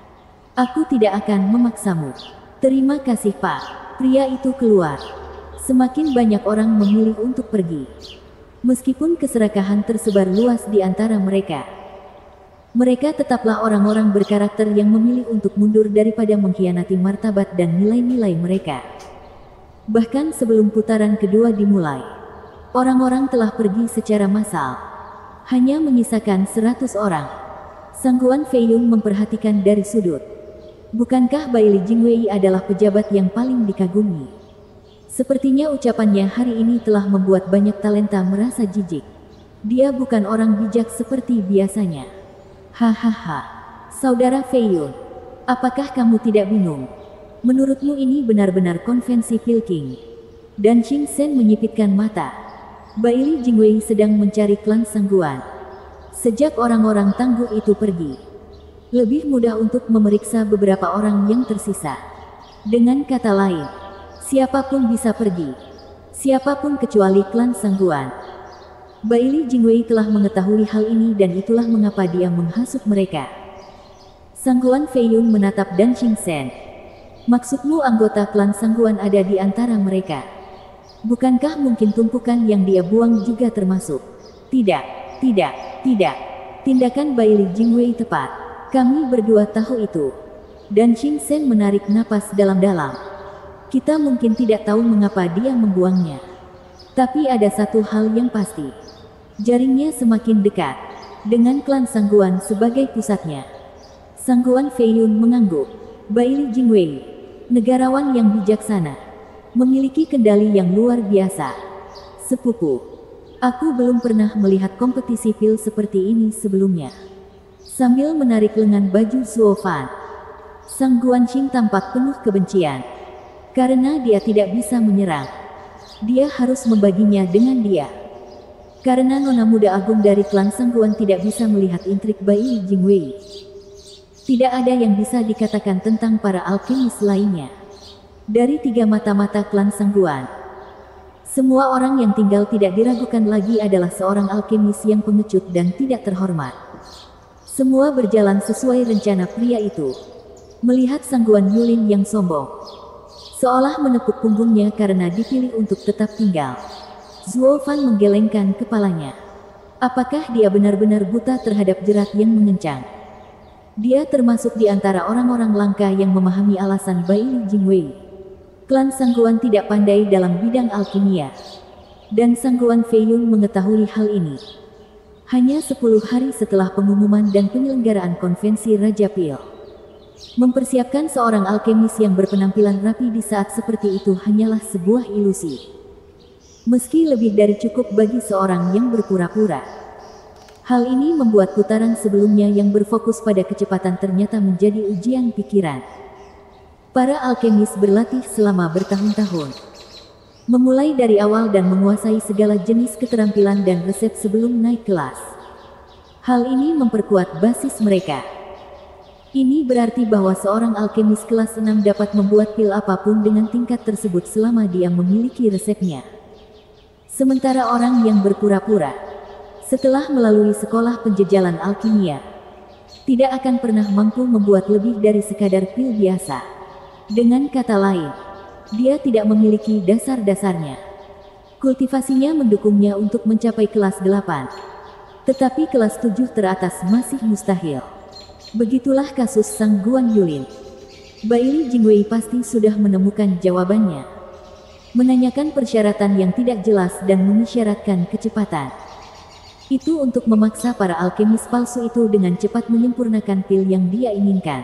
Aku tidak akan memaksamu. Terima kasih Pak. Pria itu keluar. Semakin banyak orang memilih untuk pergi. Meskipun keserakahan tersebar luas di antara mereka. Mereka tetaplah orang-orang berkarakter yang memilih untuk mundur daripada mengkhianati martabat dan nilai-nilai mereka. Bahkan sebelum putaran kedua dimulai, orang-orang telah pergi secara massal. Hanya menyisakan 100 orang. Sangguan Feiyun memperhatikan dari sudut. Bukankah Bailey Jingwei adalah pejabat yang paling dikagumi? Sepertinya ucapannya hari ini telah membuat banyak talenta merasa jijik. Dia bukan orang bijak seperti biasanya. Hahaha. Saudara Feiyun, apakah kamu tidak bingung? Menurutmu ini benar-benar konvensi Pilking? Dan Qing Shen menyipitkan mata. Baili Jingwei sedang mencari klan Sangguan. Sejak orang-orang tangguh itu pergi, lebih mudah untuk memeriksa beberapa orang yang tersisa. Dengan kata lain, siapapun bisa pergi. Siapapun kecuali klan Sangguan. Baili Jingwei telah mengetahui hal ini dan itulah mengapa dia menghasut mereka. Sangguan Feiyun menatap Dan Xingchen. Maksudmu anggota klan Sangguan ada di antara mereka? Bukankah mungkin tumpukan yang dia buang juga termasuk? Tidak, tidak, tidak. Tindakan Baili Jingwei tepat. Kami berdua tahu itu. Dan Xingchen menarik napas dalam-dalam. Kita mungkin tidak tahu mengapa dia membuangnya. Tapi ada satu hal yang pasti. Jaringnya semakin dekat dengan klan Sangguan sebagai pusatnya. Sangguan Feiyun mengangguk. Baili Jingwei, negarawan yang bijaksana, memiliki kendali yang luar biasa. Sepupu, aku belum pernah melihat kompetisi pil seperti ini sebelumnya. Sambil menarik lengan baju Zuo Fan, Sang Guanqing tampak penuh kebencian. Karena dia tidak bisa menyerang, dia harus membaginya dengan dia. Karena nona muda agung dari klan Sangguan tidak bisa melihat intrik Baili Jingwei. Tidak ada yang bisa dikatakan tentang para alkemis lainnya. Dari 3 mata-mata klan Sangguan, semua orang yang tinggal tidak diragukan lagi adalah seorang alkemis yang pengecut dan tidak terhormat. Semua berjalan sesuai rencana pria itu. Melihat Sangguan Yulin yang sombong, seolah menepuk punggungnya karena dipilih untuk tetap tinggal, Zuo Fan menggelengkan kepalanya. Apakah dia benar-benar buta terhadap jerat yang mengencang? Dia termasuk di antara orang-orang langka yang memahami alasan Baili Jingwei. Klan Sangguan tidak pandai dalam bidang alkimia. Dan Sangguan Feiyun mengetahui hal ini. Hanya 10 hari setelah pengumuman dan penyelenggaraan konvensi Raja Pil. Mempersiapkan seorang alkemis yang berpenampilan rapi di saat seperti itu hanyalah sebuah ilusi. Meski lebih dari cukup bagi seorang yang berpura-pura. Hal ini membuat putaran sebelumnya yang berfokus pada kecepatan ternyata menjadi ujian pikiran. Para alkemis berlatih selama bertahun-tahun. Memulai dari awal dan menguasai segala jenis keterampilan dan resep sebelum naik kelas. Hal ini memperkuat basis mereka. Ini berarti bahwa seorang alkemis kelas 6 dapat membuat pil apapun dengan tingkat tersebut selama dia memiliki resepnya. Sementara orang yang berpura-pura, setelah melalui sekolah penjejalan alkimia, tidak akan pernah mampu membuat lebih dari sekadar pil biasa. Dengan kata lain, dia tidak memiliki dasar-dasarnya. Kultivasinya mendukungnya untuk mencapai kelas 8. Tetapi kelas 7 teratas masih mustahil. Begitulah kasus Sang Guan Yulin. Baili Jingwei pasti sudah menemukan jawabannya. Menanyakan persyaratan yang tidak jelas dan mengisyaratkan kecepatan. Itu untuk memaksa para alkemis palsu itu dengan cepat menyempurnakan pil yang dia inginkan.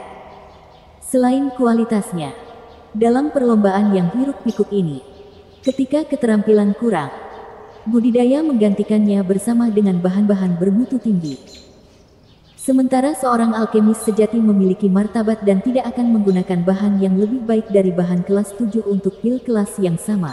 Selain kualitasnya, dalam perlombaan yang hiruk-pikuk ini, ketika keterampilan kurang, budidaya menggantikannya bersama dengan bahan-bahan bermutu tinggi. Sementara seorang alkemis sejati memiliki martabat dan tidak akan menggunakan bahan yang lebih baik dari bahan kelas 7 untuk pil kelas yang sama.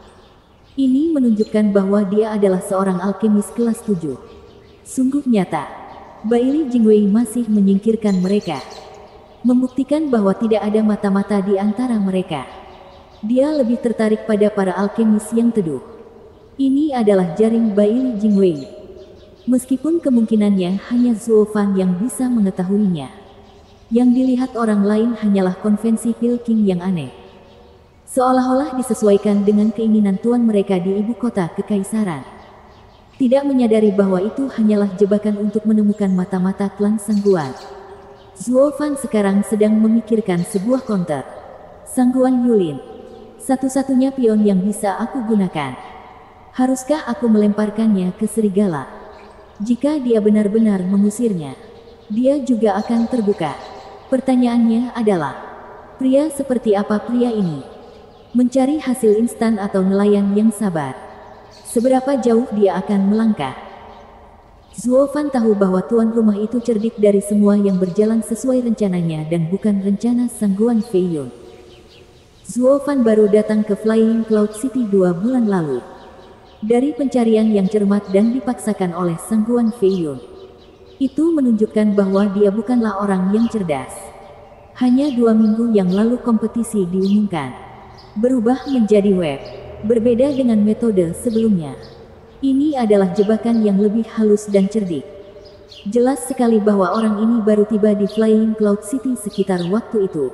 Ini menunjukkan bahwa dia adalah seorang alkemis kelas 7. Sungguh nyata, Baili Jingwei masih menyingkirkan mereka. Membuktikan bahwa tidak ada mata-mata di antara mereka. Dia lebih tertarik pada para alkemis yang teduh. Ini adalah jaring Baili Jingwei. Meskipun kemungkinannya hanya Zuo Fan yang bisa mengetahuinya. Yang dilihat orang lain hanyalah konvensi Pil King yang aneh. Seolah-olah disesuaikan dengan keinginan tuan mereka di ibu kota kekaisaran. Tidak menyadari bahwa itu hanyalah jebakan untuk menemukan mata-mata klan Sangguan. Zuo Fan sekarang sedang memikirkan sebuah counter. Sangguan Yulin, satu-satunya pion yang bisa aku gunakan. Haruskah aku melemparkannya ke serigala? Jika dia benar-benar mengusirnya, dia juga akan terbuka. Pertanyaannya adalah, pria seperti apa pria ini? Mencari hasil instan atau nelayan yang sabar? Seberapa jauh dia akan melangkah? Zuo Fan tahu bahwa tuan rumah itu cerdik dari semua yang berjalan sesuai rencananya dan bukan rencana Sangguan Feiyun. Zuo Fan baru datang ke Flying Cloud City 2 bulan lalu. Dari pencarian yang cermat dan dipaksakan oleh Sangguan Feiyun, itu menunjukkan bahwa dia bukanlah orang yang cerdas. Hanya 2 minggu yang lalu kompetisi diumumkan, berubah menjadi web, berbeda dengan metode sebelumnya. Ini adalah jebakan yang lebih halus dan cerdik. Jelas sekali bahwa orang ini baru tiba di Flying Cloud City sekitar waktu itu.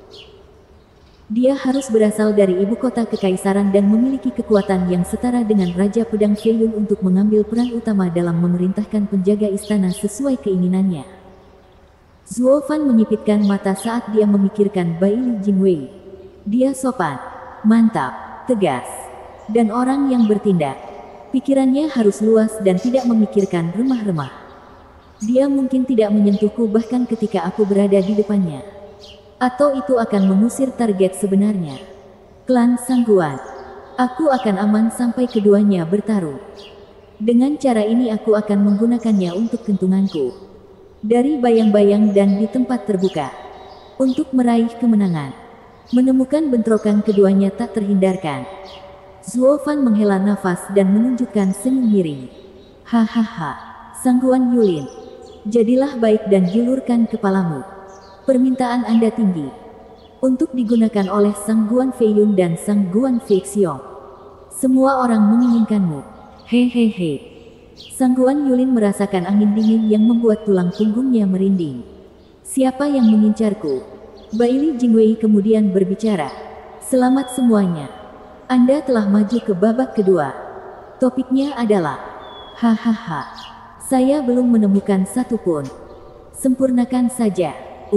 Dia harus berasal dari ibu kota kekaisaran dan memiliki kekuatan yang setara dengan Raja Pedang Feiyun untuk mengambil peran utama dalam memerintahkan penjaga istana sesuai keinginannya. Zuo Fan menyipitkan mata saat dia memikirkan Bai Li Jingwei. Dia sopan, mantap, tegas, dan orang yang bertindak. Pikirannya harus luas dan tidak memikirkan remah-remah. Dia mungkin tidak menyentuhku bahkan ketika aku berada di depannya. Atau itu akan mengusir target sebenarnya. Klan Sangguan. Aku akan aman sampai keduanya bertarung. Dengan cara ini aku akan menggunakannya untuk kentunganku. Dari bayang-bayang dan di tempat terbuka. Untuk meraih kemenangan. Menemukan bentrokan keduanya tak terhindarkan. Zuo Fan menghela nafas dan menunjukkan senyum miring. Hahaha. Sangguan Yulin. Jadilah baik dan julurkan kepalamu. Permintaan Anda tinggi. Untuk digunakan oleh Sangguan Feiyun dan Sangguan Feixiong. Semua orang menginginkanmu. Hehehe. Sangguan Yulin merasakan angin dingin yang membuat tulang punggungnya merinding. Siapa yang mengincarku? Bai Li Jingwei kemudian berbicara. Selamat semuanya. Anda telah maju ke babak kedua. Topiknya adalah, hahaha. Saya belum menemukan satu pun. Sempurnakan saja.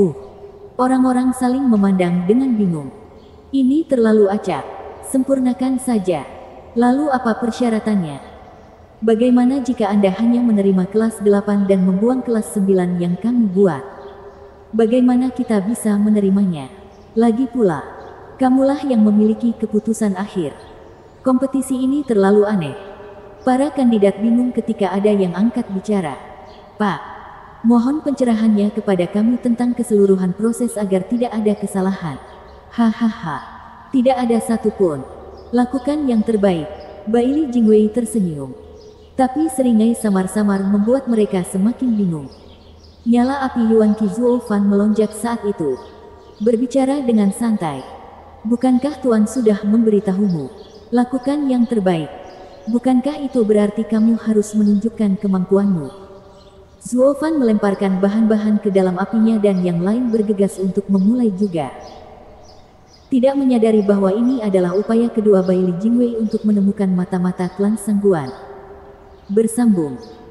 Orang-orang saling memandang dengan bingung. Ini terlalu acak. Sempurnakan saja. Lalu apa persyaratannya? Bagaimana jika Anda hanya menerima kelas 8 dan membuang kelas 9 yang kami buat? Bagaimana kita bisa menerimanya? Lagi pula, kamulah yang memiliki keputusan akhir. Kompetisi ini terlalu aneh. Para kandidat bingung ketika ada yang angkat bicara. Pak, mohon pencerahannya kepada kami tentang keseluruhan proses agar tidak ada kesalahan. Hahaha. Tidak ada satupun. Lakukan yang terbaik. Bai Li Jingwei tersenyum. Tapi seringai samar-samar membuat mereka semakin bingung. Nyala api Yuan Qi Zuo Fan melonjak saat itu. Berbicara dengan santai. Bukankah Tuan sudah memberitahumu? Lakukan yang terbaik. Bukankah itu berarti kamu harus menunjukkan kemampuanmu? Zuo Fan melemparkan bahan-bahan ke dalam apinya dan yang lain bergegas untuk memulai juga. Tidak menyadari bahwa ini adalah upaya kedua Bai Li Jingwei untuk menemukan mata-mata klan Sangguan. Bersambung.